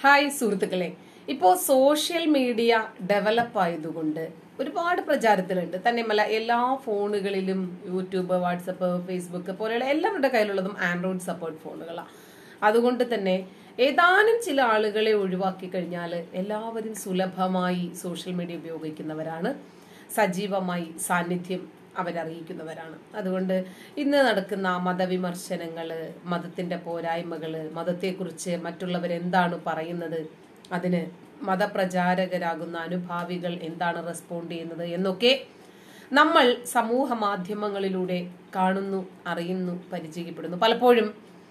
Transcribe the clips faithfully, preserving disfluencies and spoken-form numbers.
Hi സുഹൃത്തുക്കളെ, ഇപ്പോൾ social media develop ആയതുകൊണ്ട് ഒരുപാട് പ്രചാരത്തിലുണ്ട്. തന്നെയുമല്ല, എല്ലാ ഫോണുകളിലും യൂട്യൂബ്, വാട്സപ്പ്, ഫേസ്ബുക്ക് പോലെയുള്ള എല്ലാവരുടെ കയ്യിലുള്ളതും ആൻഡ്രോയിഡ് സപ്പോർട്ട് ഫോണുകളാണ്. അതുകൊണ്ട് തന്നെ ഏതാനും ചില ആളുകളെ ഒഴിവാക്കി കഴിഞ്ഞാൽ എല്ലാവരും സുലഭമായി സോഷ്യൽ മീഡിയ ഉപയോഗിക്കുന്നവരാണ്, സജീവമായി സാന്നിധ്യം അവരറിയിക്കുന്നവരാണ്. അതുകൊണ്ട് ഇന്ന് നടക്കുന്ന മതവിമർശനങ്ങള്, മതത്തിന്റെ പോരായ്മകള്, മതത്തെക്കുറിച്ച് മറ്റുള്ളവരെന്താണ് പറയുന്നത്, അതിന് മതപ്രചാരകരാകുന്ന അനുഭാവികൾ എന്താണ് റെസ്പോണ്ട് ചെയ്യുന്നത് എന്നൊക്കെ നമ്മൾ സമൂഹ മാധ്യമങ്ങളിലൂടെ കാണുന്നു, അറിയുന്നു, പരിചയപ്പെടുന്നു. പലപ്പോഴും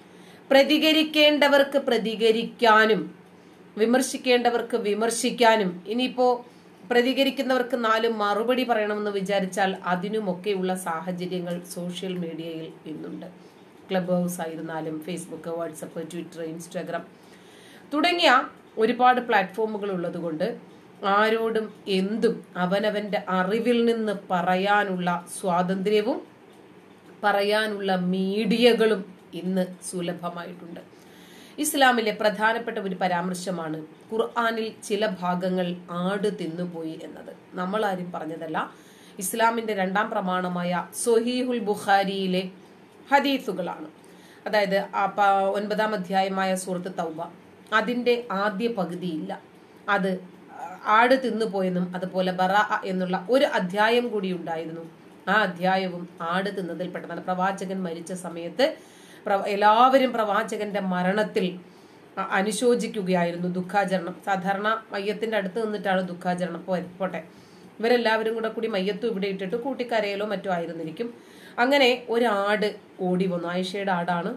പ്രതികരിക്കേണ്ടവർക്ക് പ്രതികരിക്കാനും വിമർശിക്കേണ്ടവർക്ക് വിമർശിക്കാനും, ഇനിയിപ്പോ പ്രതികരിക്കുന്നവർക്ക് നാല് മറുപടി പറയണമെന്ന് വിചാരിച്ചാൽ അതിനുമൊക്കെയുള്ള സാഹചര്യങ്ങൾ സോഷ്യൽ മീഡിയയിൽ ഇന്നുണ്ട്. ക്ലബ് ഹൗസ് ആയിരുന്നാലും ഫേസ്ബുക്ക്, വാട്സപ്പ്, ട്വിറ്റർ, ഇൻസ്റ്റാഗ്രാം തുടങ്ങിയ ഒരുപാട് പ്ലാറ്റ്ഫോമുകൾ ഉള്ളതുകൊണ്ട് ആരോടും എന്തും അവനവന്റെ അറിവിൽ നിന്ന് പറയാനുള്ള സ്വാതന്ത്ര്യവും പറയാനുള്ള മീഡിയകളും ഇന്ന് സുലഭമായിട്ടുണ്ട്. ഇസ്ലാമിലെ പ്രധാനപ്പെട്ട ഒരു പരാമർശമാണ് ഖുർആനിൽ ചില ഭാഗങ്ങൾ ആട് തിന്നുപോയി എന്നത്. നമ്മൾ ആരും പറഞ്ഞതല്ല. ഇസ്ലാമിന്റെ രണ്ടാം പ്രമാണമായ സ്വഹീഹുൽ ബുഖാരിയിലെ ഹദീസുകളാണ്. അതായത് ഒൻപതാം അധ്യായമായ സൂറത്ത് തൗബ, അതിന്റെ ആദ്യ പകുതിയില്ല, അത് ആട് തിന്നുപോയെന്നും അതുപോലെ ബറാ എന്നുള്ള ഒരു അധ്യായം കൂടി ഉണ്ടായിരുന്നു. ആ അധ്യായവും ആട് തിന്നതിൽപ്പെട്ടതാണ്. പ്രവാചകൻ മരിച്ച സമയത്ത് എല്ലാവരും പ്രവാചകന്റെ മരണത്തിൽ അനുശോചിക്കുകയായിരുന്നു, ദുഃഖാചരണം. സാധാരണ മയ്യത്തിന്റെ അടുത്ത് നിന്നിട്ടാണ് ദുഃഖാചരണം. പോട്ടെ, ഇവരെല്ലാവരും കൂടെ കൂടി മയ്യത്തും ഇവിടെ ഇട്ടിട്ട് കൂട്ടിക്കരയിലോ മറ്റോ ആയിരുന്നിരിക്കും. അങ്ങനെ ഒരാട് ഓടി വന്നു. ആയിഷയുടെ ആടാണ്.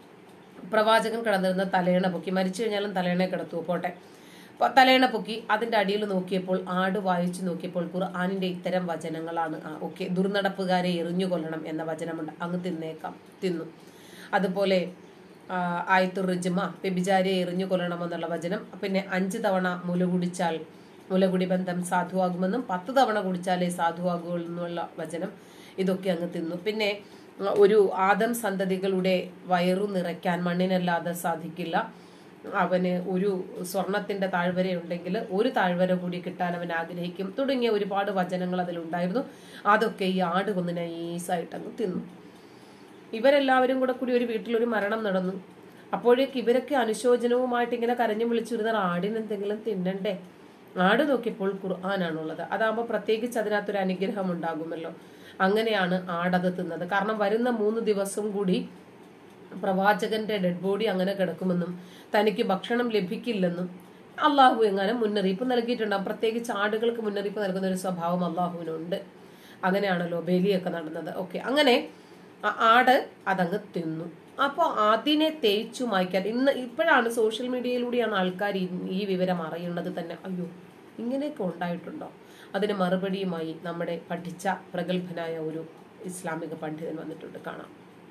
പ്രവാചകൻ കിടന്നിരുന്ന തലേണ പൊക്കി, മരിച്ചു കഴിഞ്ഞാലും തലേണ കിടത്തുവോ, പോട്ടെ, തലേണ പൊക്കി അതിന്റെ അടിയിൽ നോക്കിയപ്പോൾ, ആട് വായിച്ചു നോക്കിയപ്പോൾ ഖുർആനിന്റെ ഇത്തരം വചനങ്ങളാണ്. ആ ഓക്കെ, ദുർനടപ്പുകാരെ എറിഞ്ഞു കൊല്ലണം എന്ന വചനമുണ്ട്. അങ്ങ് തിന്നേക്കാം, തിന്നു. അതുപോലെ ആയത്തുർ റിജ്മ, വ്യഭിചാരിയെ എറിഞ്ഞു കൊല്ലണമെന്നുള്ള വചനം. പിന്നെ അഞ്ചു തവണ മുല കുടിച്ചാൽ മുലകുടി ബന്ധം സാധുവാകുമെന്നും പത്ത് തവണ കുടിച്ചാലേ സാധുവാകൂ എന്നുള്ള വചനം. ഇതൊക്കെ അങ്ങ് തിന്നു. പിന്നെ ഒരു ആദം സന്തതികളുടെ വയറു നിറയ്ക്കാൻ മണ്ണിനല്ലാതെ സാധിക്കില്ല, അവന് ഒരു സ്വർണത്തിന്റെ താഴ്വര ഉണ്ടെങ്കിൽ ഒരു താഴ്വര കൂടി കിട്ടാൻ അവൻ ആഗ്രഹിക്കും, തുടങ്ങിയ ഒരുപാട് വചനങ്ങൾ അതിലുണ്ടായിരുന്നു. അതൊക്കെ ഈ ആട് കൊന്ന് നൈസായിട്ട് അങ്ങ് തിന്നു. ഇവരെല്ലാവരും കൂടെ കൂടി ഒരു വീട്ടിലൊരു മരണം നടന്നു. അപ്പോഴേക്ക് ഇവരൊക്കെ അനുശോചനവുമായിട്ട് ഇങ്ങനെ കരഞ്ഞു വിളിച്ചിരുന്ന ആടിന് എന്തെങ്കിലും തിന്നണ്ടേ. ആട് നോക്കിയപ്പോൾ ഖുർആനാണുള്ളത്. അതാകുമ്പോൾ പ്രത്യേകിച്ച് അതിനകത്തൊരു അനുഗ്രഹം ഉണ്ടാകുമല്ലോ. അങ്ങനെയാണ് ആടത് തിന്നത്. കാരണം വരുന്ന മൂന്ന് ദിവസം കൂടി പ്രവാചകന്റെ ഡെഡ് ബോഡി അങ്ങനെ കിടക്കുമെന്നും തനിക്ക് ഭക്ഷണം ലഭിക്കില്ലെന്നും അള്ളാഹു എങ്ങാനും മുന്നറിയിപ്പ് നൽകിയിട്ടുണ്ടാകും. പ്രത്യേകിച്ച് ആടുകൾക്ക് മുന്നറിയിപ്പ് നൽകുന്ന ഒരു സ്വഭാവം അള്ളാഹുവിനുണ്ട്. അങ്ങനെയാണല്ലോ ബലിയൊക്കെ നടന്നത്. ഓക്കെ, അങ്ങനെ ആട് അതങ്ങ് തിന്നു. അപ്പോൾ അതിനെ തേച്ചു മായ്ക്കാൻ ഇന്ന് ഇപ്പോഴാണ് സോഷ്യൽ മീഡിയയിലൂടെയാണ് ആൾക്കാർ ഈ വിവരം അറിയുന്നത് തന്നെ. അയ്യോ, ഇങ്ങനെയൊക്കെ ഉണ്ടായിട്ടുണ്ടോ? അതിന് മറുപടിയുമായി നമ്മുടെ പഠിച്ച പ്രഗത്ഭനായ ഒരു ഇസ്ലാമിക പണ്ഡിതൻ വന്നിട്ടുണ്ട്, കാണാം.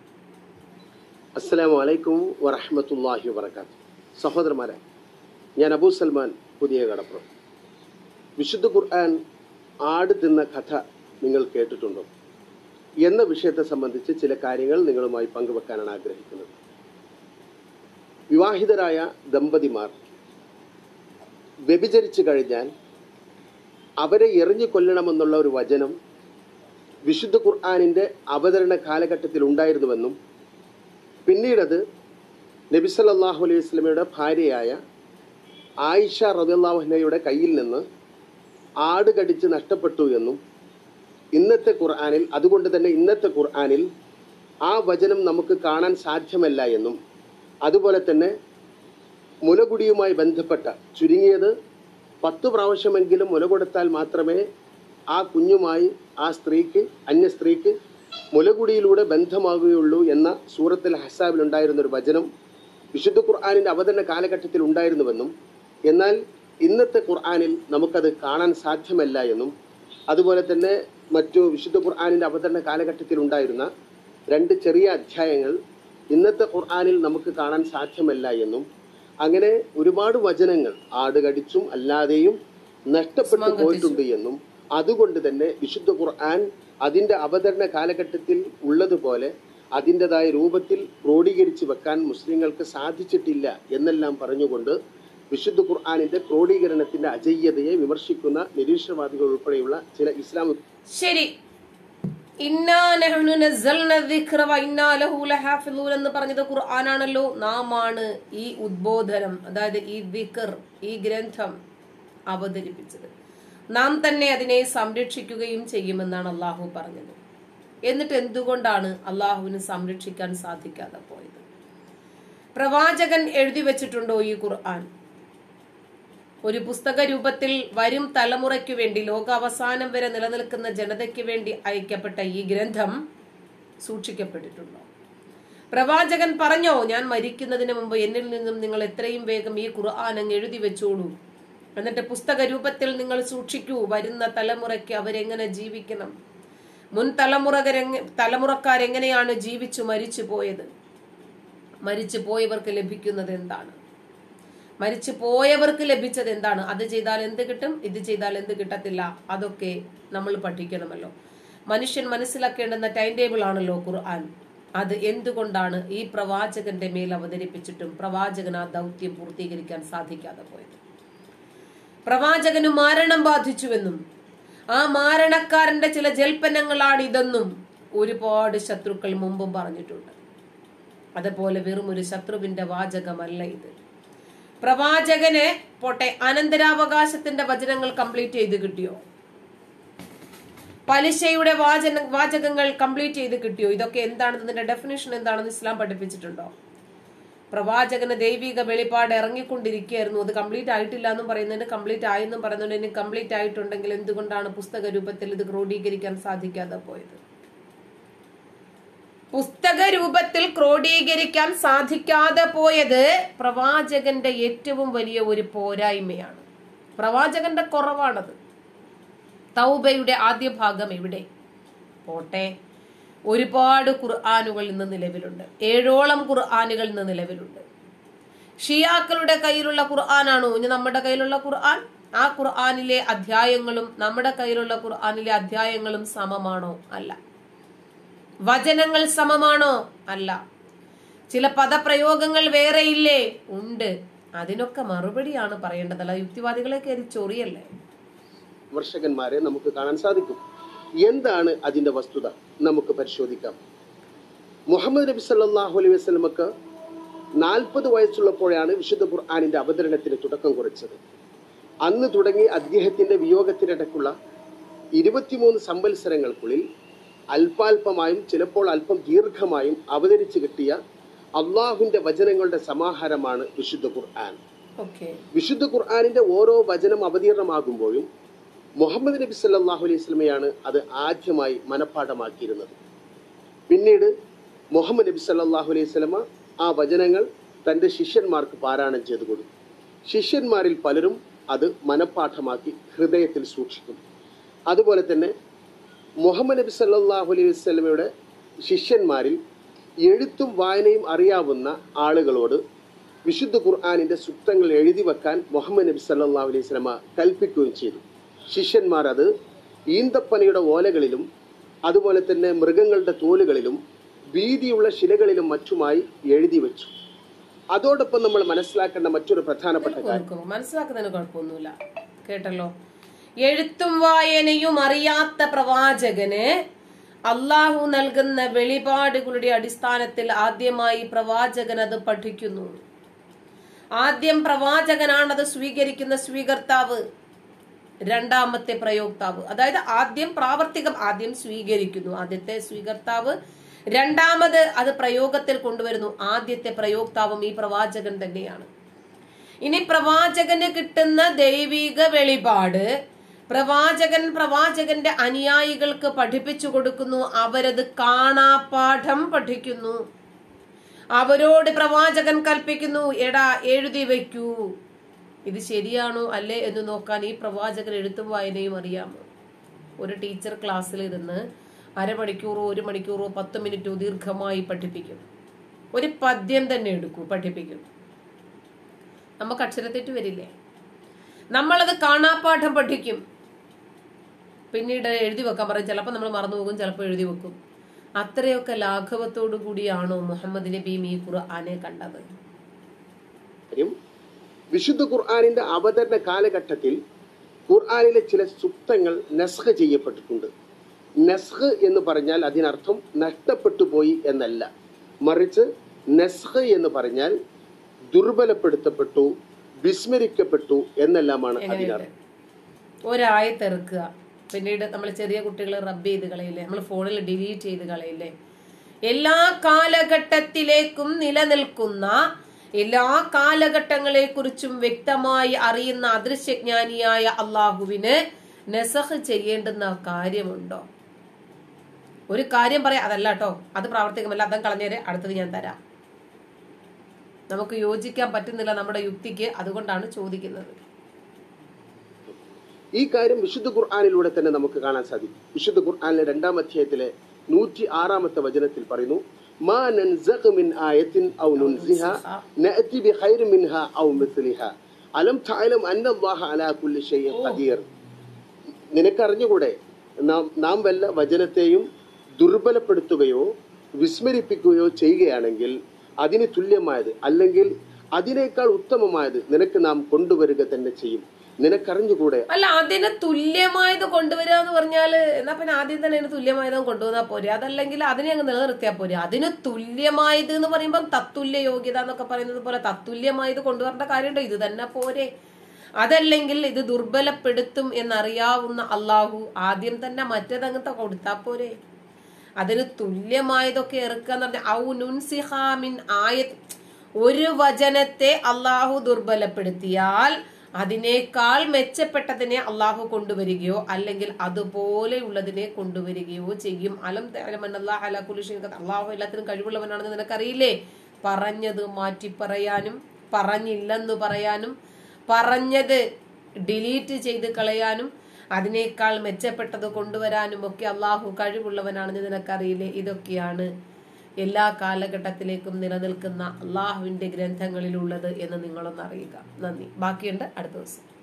അസ്സലാമു അലൈക്കും വറഹ്മത്തുള്ളാഹി വബറകാതുഹു. സഹോദരന്മാരെ, ഞാൻ അബൂ സൽമാൻ പുതിയ കടപ്പുറം. വിശുദ്ധ ഖുർആൻ ആട് തിന്ന കഥ നിങ്ങൾ കേട്ടിട്ടുണ്ടോ എന്ന വിഷയത്തെ സംബന്ധിച്ച് ചില കാര്യങ്ങൾ നിങ്ങളുമായി പങ്കുവെക്കാനാണ് ആഗ്രഹിക്കുന്നത്. വിവാഹിതരായ ദമ്പതിമാർ വ്യഭിചരിച്ചു കഴിഞ്ഞാൽ അവരെ എറിഞ്ഞു കൊല്ലണമെന്നുള്ള ഒരു വചനം വിശുദ്ധ ഖുർആനിന്റെ അവതരണ കാലഘട്ടത്തിൽ ഉണ്ടായിരുന്നുവെന്നും പിന്നീടത് നബി സല്ലല്ലാഹു അലൈഹി വസല്ലമയുടെ ഭാര്യയായ ആയിഷ റളിയല്ലാഹു അൻഹയുടെ കയ്യിൽ നിന്ന് ആട് കടിച്ച് നഷ്ടപ്പെട്ടു എന്നും ഇന്നത്തെ ഖുർആനിൽ അതുകൊണ്ട് തന്നെ ഇന്നത്തെ ഖുർആനിൽ ആ വചനം നമുക്ക് കാണാൻ സാധ്യമല്ല എന്നും അതുപോലെ തന്നെ മുലകുടിയുമായി ബന്ധപ്പെട്ട ചുരുങ്ങിയത് പത്ത് പ്രാവശ്യമെങ്കിലും മുല കൊടുത്താൽ മാത്രമേ ആ കുഞ്ഞുമായി ആ സ്ത്രീക്ക് അന്യ സ്ത്രീക്ക് മുലകുടിയിലൂടെ ബന്ധമാകുകയുള്ളൂ എന്ന സൂറത്തുൽ അഹ്സാബിൽ ഉണ്ടായിരുന്ന ഒരു വചനം വിശുദ്ധ ഖുർആനിന്റെ അവതരണ കാലഘട്ടത്തിൽ ഉണ്ടായിരുന്നുവെന്നും എന്നാൽ ഇന്നത്തെ ഖുർആനിൽ നമുക്കത് കാണാൻ സാധ്യമല്ല എന്നും അതുപോലെ തന്നെ മറ്റു വിശുദ്ധ ഖുർആനിന്റെ അവതരണ കാലഘട്ടത്തിൽ ഉണ്ടായിരുന്ന രണ്ട് ചെറിയ അധ്യായങ്ങൾ ഇന്നത്തെ ഖുർആനിൽ നമുക്ക് കാണാൻ സാധ്യമല്ല എന്നും അങ്ങനെ ഒരുപാട് വചനങ്ങൾ ആട് കടിച്ചും അല്ലാതെയും നഷ്ടപ്പെട്ടു പോയിട്ടുണ്ട് എന്നും അതുകൊണ്ട് തന്നെ വിശുദ്ധ ഖുർആൻ അതിന്റെ അവതരണ കാലഘട്ടത്തിൽ ഉള്ളതുപോലെ അതിൻ്റെതായ രൂപത്തിൽ ക്രോഡീകരിച്ച് വെക്കാൻ മുസ്ലിങ്ങൾക്ക് സാധിച്ചിട്ടില്ല എന്നെല്ലാം പറഞ്ഞുകൊണ്ട് വിശുദ്ധ ഖുർആനിന്റെ ക്രോഡീകരണത്തിന്റെ അജയ്യതയെ വിമർശിക്കുന്ന നിരീശ്വരവാദികൾ ഉൾപ്പെടെയുള്ള ചില ഇസ്ലാം ശരി എന്ന് പറഞ്ഞത് ഖുർആനാണല്ലോ. നാം ആണ് ഈ ഉദ്ബോധനം, അതായത് ഈ ദിക്ർ, ഈ ഗ്രന്ഥം അവതരിപ്പിച്ചത്. നാം തന്നെ അതിനെ സംരക്ഷിക്കുകയും ചെയ്യുമെന്നാണ് അള്ളാഹു പറഞ്ഞത്. എന്നിട്ട് എന്തുകൊണ്ടാണ് അള്ളാഹുവിന് സംരക്ഷിക്കാൻ സാധിക്കാതെ പോയത്? പ്രവാചകൻ എഴുതി വെച്ചിട്ടുണ്ടോ ഈ ഖുർആൻ? ഒരു പുസ്തക രൂപത്തിൽ വരും തലമുറയ്ക്ക് വേണ്ടി, ലോകാവസാനം വരെ നിലനിൽക്കുന്ന ജനതയ്ക്ക് വേണ്ടി അയക്കപ്പെട്ട ഈ ഗ്രന്ഥം സൂക്ഷിക്കപ്പെട്ടിട്ടുണ്ടോ? പ്രവാചകൻ പറഞ്ഞോ, ഞാൻ മരിക്കുന്നതിന് മുമ്പ് എന്നിൽ നിന്നും നിങ്ങൾ എത്രയും വേഗം ഈ ഖുർആൻ അങ്ങ് എഴുതി വെച്ചോളൂ, എന്നിട്ട് പുസ്തക രൂപത്തിൽ നിങ്ങൾ സൂക്ഷിക്കൂ, വരുന്ന തലമുറയ്ക്ക് അവരെങ്ങനെ ജീവിക്കണം, മുൻ തലമുറകരെ തലമുറക്കാരെങ്ങനെയാണ് ജീവിച്ചു മരിച്ചു പോയത്, മരിച്ചു പോയവർക്ക് ലഭിക്കുന്നത് എന്താണ്, മരിച്ചു പോയവർക്ക് ലഭിച്ചത് എന്താണ്, അത് ചെയ്താൽ എന്ത് കിട്ടും, ഇത് ചെയ്താൽ എന്ത് കിട്ടത്തില്ല, അതൊക്കെ നമ്മൾ പഠിക്കണമല്ലോ. മനുഷ്യൻ മനസ്സിലാക്കേണ്ടുന്ന ടൈം ടേബിൾ ആണല്ലോ ഖുർആൻ. അത് എന്തുകൊണ്ടാണ് ഈ പ്രവാചകന്റെ മേൽ അവതരിപ്പിച്ചിട്ടും പ്രവാചകൻ ആ ദൗത്യം പൂർത്തീകരിക്കാൻ സാധിക്കാതെ പോയത്? പ്രവാചകന് മരണം ബാധിച്ചുവെന്നും ആ മാരണക്കാരന്റെ ചില ജൽപ്പനങ്ങളാണ് ഇതെന്നും ഒരുപാട് ശത്രുക്കൾ മുമ്പും പറഞ്ഞിട്ടുണ്ട്. അതുപോലെ വെറും ഒരു ശത്രുവിന്റെ വാചകമല്ല ഇത്. പ്രവാചകന് പോട്ടെ, അനന്തരാവകാശത്തിന്റെ വചനങ്ങൾ കംപ്ലീറ്റ് ചെയ്ത് കിട്ടിയോ? പലിശയുടെ വാചന വാചകങ്ങൾ കംപ്ലീറ്റ് ചെയ്ത് കിട്ടിയോ? ഇതൊക്കെ എന്താണെന്ന്, ഇതിന്റെ ഡെഫിനേഷൻ എന്താണെന്ന് ഇസ്ലാം പഠിപ്പിച്ചിട്ടുണ്ടോ? പ്രവാചകന് ദൈവിക വെളിപ്പാട് ഇറങ്ങിക്കൊണ്ടിരിക്കുകയായിരുന്നു, അത് കംപ്ലീറ്റ് ആയിട്ടില്ല എന്നും പറയുന്നതിന് കംപ്ലീറ്റ് ആയെന്നും പറയുന്നതിന് കംപ്ലീറ്റ് ആയിട്ടുണ്ടെങ്കിൽ എന്തുകൊണ്ടാണ് പുസ്തക രൂപത്തിൽ ഇത് ക്രോഡീകരിക്കാൻ സാധിക്കാതെ പോയത്? പുസ്തക രൂപത്തിൽ ക്രോഡീകരിക്കാൻ സാധിക്കാതെ പോയത് പ്രവാചകന്റെ ഏറ്റവും വലിയ ഒരു പോരായ്മയാണ്, പ്രവാചകന്റെ കുറവാണത്. തൗബയുടെ ആദ്യ ഭാഗം എവിടെ? പോട്ടെ, ഒരുപാട് ഖുർആനുകൾ ഇന്ന് നിലവിലുണ്ട്, ഏഴോളം ഖുർആനുകൾ ഇന്ന് നിലവിലുണ്ട്. ഷിയാക്കളുടെ കയ്യിലുള്ള ഖുർആനാണോ ഇനി നമ്മുടെ കയ്യിലുള്ള ഖുർആൻ? ആ ഖുർആനിലെ അധ്യായങ്ങളും നമ്മുടെ കയ്യിലുള്ള ഖുർആനിലെ അധ്യായങ്ങളും സമമാണോ? അല്ല. വചനങ്ങൾ സമമാണോ? അല്ല. ചില പദപ്രയോഗങ്ങൾ വേറെയില്ലേ? ഉണ്ട്. അതിനൊക്കെ മറുപടിയാണ് പറയേണ്ടതല്ല യുക്തിവാദികളെ കയറി ചൊറിയല്ലേ. വിമർശകന്മാരെ നമുക്ക് കാണാൻ സാധിക്കും. എന്താണ് അതിന്റെ വസ്തുത? നമുക്ക് പരിശോധിക്കാം. മുഹമ്മദ് നബി സല്ലല്ലാഹു അലൈഹി വസല്ലമക്ക് നാൽപ്പത് വയസ്സുള്ളപ്പോഴാണ് വിശുദ്ധ ഖുർആനിന്റെ അവതരണത്തിന് തുടക്കം കുറിച്ചത്. അന്ന് തുടങ്ങി അദ്ദേഹത്തിന്റെ വിയോഗത്തിനിടയ്ക്കുള്ള ഇരുപത്തിമൂന്ന് സംവത്സരങ്ങൾക്കുള്ളിൽ അല്പാൽപമായും ചിലപ്പോൾ അല്പം ദീർഘമായും അവതരിച്ചു കിട്ടിയ അള്ളാഹുവിന്റെ വചനങ്ങളുടെ സമാഹാരമാണ് വിശുദ്ധ ഖുർആൻ. വിശുദ്ധ ഖുർആനിന്റെ ഓരോ വചനം അവതീർണമാകുമ്പോഴും മുഹമ്മദ് നബി സല്ലല്ലാഹു അലൈഹി വസല്ലമയാണ് അത് ആദ്യമായി മനഃപ്പാഠമാക്കിയിരുന്നത്. പിന്നീട് മുഹമ്മദ് നബി സല്ലല്ലാഹു അലൈഹി വസല്ലമ ആ വചനങ്ങൾ തൻ്റെ ശിഷ്യന്മാർക്ക് പാരായണം ചെയ്തു കൊടുത്തു. ശിഷ്യന്മാരിൽ പലരും അത് മനഃപ്പാഠമാക്കി ഹൃദയത്തിൽ സൂക്ഷിക്കും. അതുപോലെ തന്നെ മുഹമ്മദ് നബി സല്ലല്ലാഹു അലൈഹി വസല്ലമയുടെ ശിഷ്യന്മാരിൽ എഴുത്തും വായനയും അറിയാവുന്ന ആളുകളോട് വിശുദ്ധ ഖുർആനിന്റെ സൂക്തങ്ങൾ എഴുതി വെക്കാൻ മുഹമ്മദ് നബി സല്ലല്ലാഹു അലൈഹി വസല്ലമ കൽപ്പിക്കുകയും ചെയ്തു. ശിഷ്യന്മാർ അത് ഈന്തപ്പനയുടെ ഓലകളിലും അതുപോലെ തന്നെ മൃഗങ്ങളുടെ തോലുകളിലും വീതിയുള്ള ശിലകളിലും മറ്റുമായി എഴുതി വെച്ചു. അതോടൊപ്പം നമ്മൾ മനസ്സിലാക്കേണ്ട മറ്റൊരു പ്രധാനപ്പെട്ട കാര്യം, മനസ്സിലാക്കുന്നതിന് കുഴപ്പമൊന്നുമില്ല, കേട്ടല്ലോ. എഴുത്തും വായനയും അറിയാത്ത പ്രവാചകന് അള്ളാഹു നൽകുന്ന വെളിപാടുകളുടെ അടിസ്ഥാനത്തിൽ ആദ്യമായി പ്രവാചകൻ അത് പഠിക്കുന്നു. ആദ്യം പ്രവാചകനാണത് സ്വീകരിക്കുന്ന സ്വീകർത്താവ്, രണ്ടാമത്തെ പ്രയോക്താവ്. അതായത് ആദ്യം പ്രാവർത്തികം, ആദ്യം സ്വീകരിക്കുന്നു, ആദ്യത്തെ സ്വീകർത്താവ്, രണ്ടാമത് അത് പ്രയോഗത്തിൽ കൊണ്ടുവരുന്നു. ആദ്യത്തെ പ്രയോക്താവും ഈ പ്രവാചകൻ തന്നെയാണ്. ഇനി പ്രവാചകന് കിട്ടുന്ന ദൈവിക വെളിപാട് പ്രവാചകൻ പ്രവാചകന്റെ അനുയായികൾക്ക് പഠിപ്പിച്ചു കൊടുക്കുന്നു. അവരത് കാണാപാഠം പഠിക്കുന്നു. അവരോട് പ്രവാചകൻ കൽപ്പിക്കുന്നു, എടാ എഴുതി വയ്ക്കൂ. ഇത് ശരിയാണോ അല്ലേ എന്ന് നോക്കാൻ ഈ പ്രവാചകൻ എഴുത്തും വായനയും അറിയാമോ? ഒരു ടീച്ചർ ക്ലാസ്സിൽ ഇരുന്ന് അരമണിക്കൂറോ ഒരു മണിക്കൂറോ പത്ത് മിനിറ്റോ ദീർഘമായി പഠിപ്പിക്കും. ഒരു പദ്യം തന്നെ എടുക്കൂ, പഠിപ്പിക്കും. നമുക്ക് അക്ഷരത്തെറ്റ് വരില്ലേ? നമ്മളത് കാണാപ്പാഠം പഠിക്കും, പിന്നീട് എഴുതി വെക്കാൻ പറയും. ചിലപ്പോൾ നമ്മൾ മറന്നു പോകും, ചിലപ്പോൾ എഴുതി വെക്കും. അത്രയൊക്കെ ലാഘവത്തോടു കൂടിയാണോ മുഹമ്മദ് നബിയും ഈ ഖുർആനെ കണ്ടത്? വിശുദ്ധ ഖുർആനിന്റെ അവതരണ കാലഘട്ടത്തിൽ ഖുർആനിലെ ചില സുക്തങ്ങൾ നസ്ഖ് ചെയ്യപ്പെട്ടിട്ടുണ്ട്. നസ്ഖ് എന്ന് പറഞ്ഞാൽ അതിനർത്ഥം നഷ്ടപ്പെട്ടു പോയി എന്നല്ല, മറിച്ച് നസ്ഖ് എന്ന് പറഞ്ഞാൽ ദുർബലപ്പെടുത്തപ്പെട്ടു, വിസ്മരിക്കപ്പെട്ടു എന്നെല്ലാമാണ് അതിനർത്ഥം. ഒരായത്തെറുക്കുക, പിന്നീട് നമ്മൾ ചെറിയ കുട്ടികൾ റബ്ബ് ചെയ്ത് കളയില്ലേ, നമ്മൾ ഫോണിൽ ഡിലീറ്റ് ചെയ്ത് കളയില്ലേ. എല്ലാ കാലഘട്ടത്തിലേക്കും നിലനിൽക്കുന്ന എല്ലാ കാലഘട്ടങ്ങളെ കുറിച്ചും വ്യക്തമായി അറിയുന്ന അദൃശ്യജ്ഞാനിയായ അള്ളാഹുവിന് നസഖ് ചെയ്യേണ്ടുന്ന കാര്യമുണ്ടോ? ഒരു കാര്യം പറയാം, അതല്ല കേട്ടോ, അത് പ്രാവർത്തികമല്ല, അതം കളഞ്ഞേരെ, അടുത്തത് ഞാൻ തരാം. നമുക്ക് യോജിക്കാൻ പറ്റുന്നില്ല നമ്മുടെ യുക്തിക്ക്, അതുകൊണ്ടാണ് ചോദിക്കുന്നത്. ഈ കാര്യം വിശുദ്ധ ഖുർആനിലൂടെ തന്നെ നമുക്ക് കാണാൻ സാധിക്കും. വിശുദ്ധ ഖുർആനിലെ രണ്ടാം അധ്യായത്തിലെ നൂറ്റി ആറാമത്തെ വചനത്തിൽ പറയുന്നു, മാ നൻസഖ് മിൻ ആയത്തിൻ ഔ നുൻസിഹ നഅതി ബിഖൈറിൻ മിൻഹാ ഔ മിസ്ലിഹാ അലം തഅലം അന്നല്ലാഹ അലാ കുല്ലി ഷൈഇൻ ഖദീർ. നിനക്കറിഞ്ഞുകൂടെ നാം നാം വല്ല വചനത്തെയും ദുർബലപ്പെടുത്തുകയോ വിസ്മരിപ്പിക്കുകയോ ചെയ്യുകയാണെങ്കിൽ അതിന് തുല്യമായത് അല്ലെങ്കിൽ അതിനേക്കാൾ ഉത്തമമായത് നിനക്ക് നാം കൊണ്ടുവരിക തന്നെ ചെയ്യും. നിനക്കറിഞ്ഞുകൂടെ? അല്ല, അതിന് തുല്യമായത് കൊണ്ടുവരിക എന്ന് പറഞ്ഞാല് എന്നാ പിന്നെ ആദ്യം തന്നെ അതിന് തുല്യമായത് കൊണ്ടുവന്നാൽ പോരെ, അതല്ലെങ്കിൽ അതിനെ അങ്ങ് നിലനിർത്തിയാൽ പോരെ. അതിന് തുല്യമായത് എന്ന് പറയുമ്പോൾ തത്തുല്യ യോഗ്യത എന്നൊക്കെ പറയുന്നത് പോലെ തത്തുല്യമായത് കൊണ്ടുവരേണ്ട കാര്യമുണ്ടോ? ഇത് തന്നെ പോരെ. അതല്ലെങ്കിൽ ഇത് ദുർബലപ്പെടുത്തും എന്നറിയാവുന്ന അള്ളാഹു ആദ്യം തന്നെ മറ്റേതങ്ങനത്തെ കൊടുത്താൽ പോരെ. അതിന് തുല്യമായതൊക്കെ ഇറക്കുക എന്ന് പറഞ്ഞാൽ ഔ നുൻസിഹാ മിൻ ആയത്, ഒരു വചനത്തെ അള്ളാഹു ദുർബലപ്പെടുത്തിയാൽ അതിനേക്കാൾ മെച്ചപ്പെട്ടതിനെ അള്ളാഹു കൊണ്ടുവരികയോ അല്ലെങ്കിൽ അതുപോലെയുള്ളതിനെ കൊണ്ടുവരികയോ ചെയ്യും. അലം തഅലമന്നല്ലാഹ അലാ കുല്ലി ഷൈഇൻ ഖദീർ, അള്ളാഹു എല്ലാത്തിനും കഴിവുള്ളവനാണെന്ന് നിനക്കറിയില്ലേ? പറഞ്ഞത് മാറ്റി പറയാനും പറഞ്ഞില്ലെന്ന് പറയാനും പറഞ്ഞത് ഡിലീറ്റ് ചെയ്ത് കളയാനും അതിനേക്കാൾ മെച്ചപ്പെട്ടത് കൊണ്ടുവരാനും ഒക്കെ അള്ളാഹു കഴിവുള്ളവനാണെന്ന് നിനക്കറിയില്ലേ? ഇതൊക്കെയാണ് എല്ലാ കാലഘട്ടത്തിലേക്കും നിലനിൽക്കുന്ന അള്ളാഹുവിന്റെ ഗ്രന്ഥങ്ങളിലുള്ളത് എന്ന് നിങ്ങളൊന്ന് അറിയുക. നന്ദി. ബാക്കിയുണ്ട് അടുത്ത ദിവസം.